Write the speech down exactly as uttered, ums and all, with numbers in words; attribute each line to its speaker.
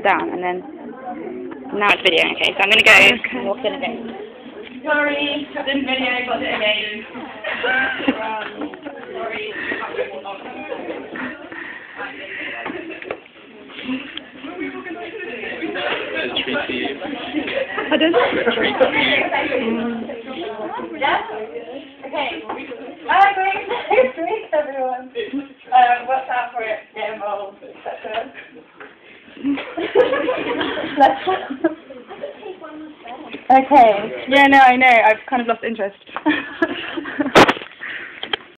Speaker 1: down, and then now it's videoing. Okay, so I'm gonna go
Speaker 2: Okay.
Speaker 1: and walk in again.
Speaker 3: Sorry, I didn't video, got it again. Sorry.
Speaker 4: A treat for you.
Speaker 1: Pardon?
Speaker 4: A treat for you.
Speaker 3: Yeah? Okay. Hi, great. Great, everyone. Um, what's out for it? Get involved, et cetera. Okay.
Speaker 1: Yeah, no, I know. I've kind of lost interest.